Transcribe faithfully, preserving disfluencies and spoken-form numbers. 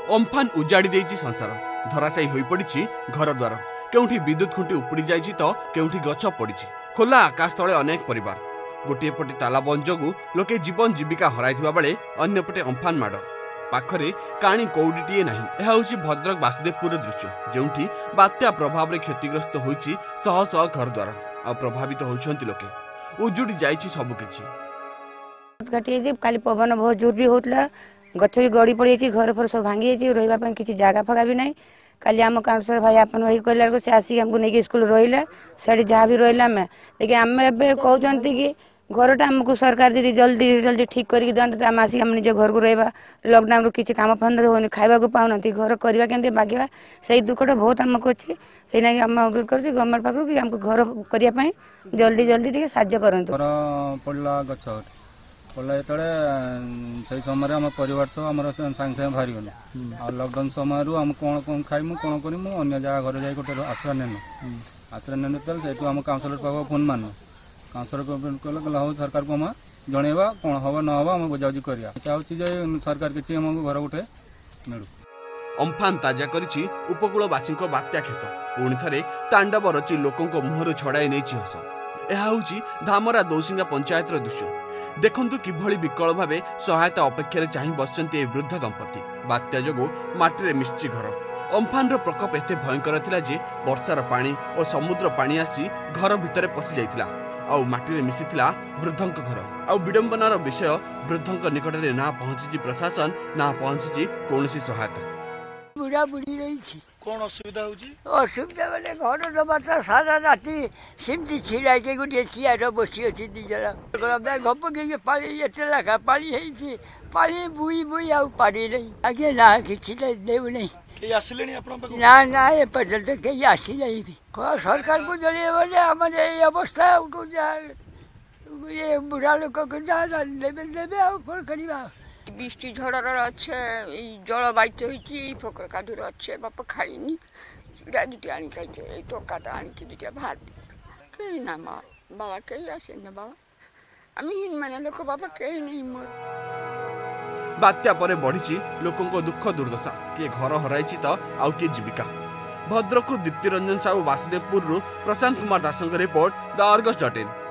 Amphan उजाड़ी देइछि संसार धराशायी होई पड़िछि घर द्वार केउठी विद्युत खुंटी उपुड़ी जाइछि तो केउठी गछ पड़िछि खोला आकाश तले अनेक परिवार गोटे पटे ताला बंद जोगु लोके जीवन जीविका हराइथिबा बेले अन्य पटे अम्फान माड़ पाखरे काणी कौड़ीटीए नाही एहा होछि भद्रक वासुदेवपुर दृश्य जेउठी बात्या प्रभाव रे क्षतिग्रस्त होइछि शह शह घर द्वार आ प्रभावित होइछन्ति लोके उजुड़ी जाइछि सब किछि काटी काली पवन बहुत जोर भी होतला गछ भी गड़ी पड़ी घर फर सब भांगी रही किसी जगह फगा भी ना काली आम काउंसलर भाई आप कहला से आसिक हमको नहीं स्कूल रहा से जहाँ भी रहा आम लेकिन आम एवं कहते कि घरटा आमको सरकार जी जल्दी जल्दी ठीक करके दिखाते तो आम आसिक आम निज घर को रहा लॉकडाउन किसी काम फंद होनी खावा को पाऊना घर करवा के मागे से दुखटा बहुत आमको अच्छी से ना आम अनुरोध कर गवर्नमेंट पाखु कि आमको घर करने जल्दी जल्दी साहय कर पड़ा जो समय आम परिवार सब आम सांगे सांगे बाहरी गलु आ लॉकडाउन समय आम कौन कौन खाइमु कौन करूँ अन्य जगह घर जाए गोटे आश्रय नेनु आश्रय नेनु से आम काउंसलर पाख फोन मानु काउंसलर कहला हो सरकार को आम जनवा कौन हम न हम आम बुझाबुझी करा चाहूँ सरकार किसी आमको घर गोटे मिलू। अम्फान ताजा करिछि उपकूलवासी बात्या क्षत पुणी थे तांडव रचि लोकों मुहर छड़ाई नहीं हस यह हूँ धामरा दौसिंगा पंचायत दृश्य देखंतु किभली विकल भावे सहायता अपेक्षा चाहि बसचंती ए वृद्ध दंपति बात्या जोगु माटी रे मिश्ची घर अम्फान रो प्रकोप एते भयंकर थिला जे वर्षार पानी और समुद्र पानी आसी घर भितर पसि जाइतिला आउ माटी रे मिसितिला वृद्धंक घर आउ विडंबनार विषय वृद्धंक निकट रे ना पहुंची प्रशासन ना पहुंची कोनोसी सहायता बुढ़ा बुढ़ी रही थी कौन असुविधा होची असुविधा माने घर दबाता सारा राति सिमती छिड़ा के गोटे चियार बसी अच्छी दिजरा घप के पानी एते लाखा पानी है पानी बुई बुई आउ पानी नहीं आगे ना किसी देव नहीं के आसिलेनी आपण पाखु ना ना ए पर्यंत के आसिले भी सरकार को जलिए बोले हमारे ये अवस्था को जा ये बुढ़ा लोक को जा देवे देवे आ कोन करिबा बृष्टि झड़र अच्छे जलवायु होती पोखर कादुर अच्छे बाप खाइनी चूड़ा दुटे आनी खाई टोकाटा आनी दुटे भात कहीं ना माँ बाबा कहीं आसे ना बाबा आम हिन मान लोक बाबा कहीं नहीं मोर बात्या परे बढ़ी लोकों दुख दुर्दशा किए घर हराई तो आउ किए जीविका Bhadrak Dipti Ranjan Sahu Basudevpur Prashant Kumar Das report the Argus dot in.